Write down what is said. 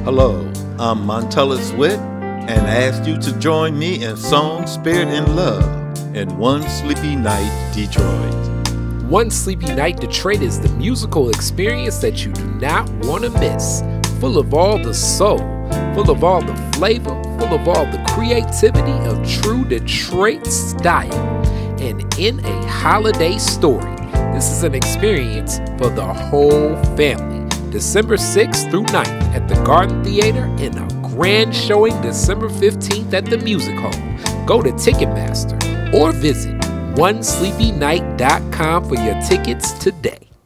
Hello, I'm Montellis Whitt, and I asked you to join me in song, spirit, and love in One Sleepy Night, Detroit. One Sleepy Night Detroit is the musical experience that you do not want to miss. Full of all the soul, full of all the flavor, full of all the creativity of true Detroit style, and in a holiday story. This is an experience for the whole family. December 6th through 9th at the Garden Theater and a grand showing December 15th at the Music Hall. Go to Ticketmaster or visit onesleepynight.com for your tickets today.